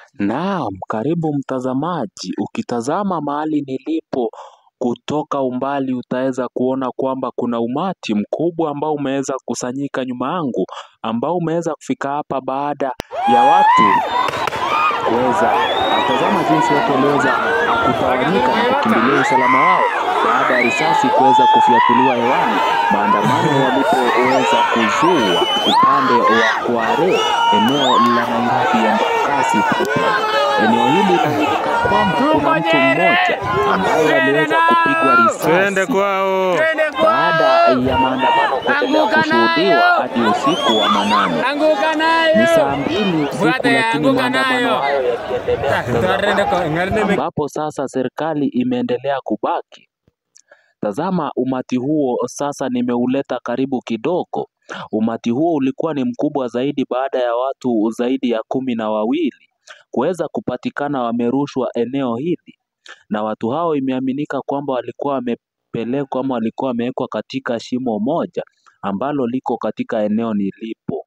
Naam, karibu mtazamaji. Ukitazama mahali nilipo kutoka umbali utaweza kuona kwamba kuna umati mkubwa ambao umeweza kusanyika nyuma yangu, ambao umeweza kufika hapa baada ya watu kuweza tazama jinsi watu waliweza kutawanyika na kukimbilia usalama wao baada ya risasi kuweza kufyatuliwa hewani. Maandamano yalipoweza kuzua upande wa Kware, eneo la Nairobi ya Embakasi. Eneo hili kwamba kuna mtu mmoja ambaye aliweza kupigwa risasi baada ya maandamano kuendelea kushuhudiwa hadi usiku wa manane. Ni saa 2 usiku, lakini maandamano hayo yakiendelea, ambapo sasa serikali imeendelea kubaki. Tazama umati huo sasa, nimeuleta karibu kidogo. Umati huo ulikuwa ni mkubwa zaidi baada ya watu zaidi ya 12 kuweza kupatikana wamerushwa eneo hili, na watu hao imeaminika kwamba walikuwa wamepelekwa ama walikuwa wamewekwa katika shimo moja ambalo liko katika eneo nilipo.